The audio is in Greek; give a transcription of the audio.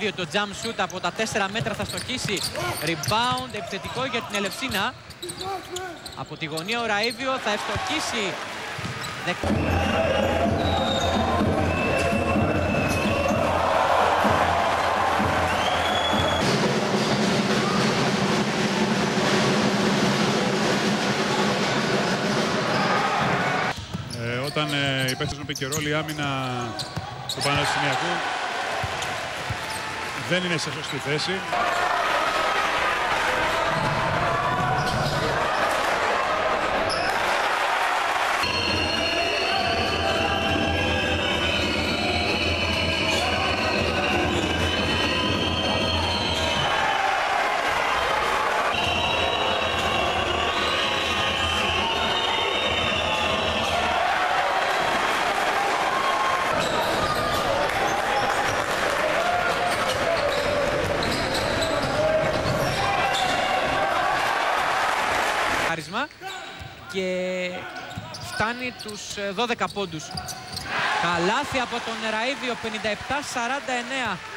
Το jump shoot από τα 4 μέτρα θα στοχίσει. Rebound επιθετικό για την Ελευσίνα. Από τη γωνία ο Ραΐβιο θα ευστοχίσει. Όταν οι παίκτες μου και ρόλη, η άμυνα του Πανεπιστημιακού δεν είναι σε σωστή θέση. Και φτάνει τους 12 πόντους. Καλάθι από τον Ραΐβιο, 57-49.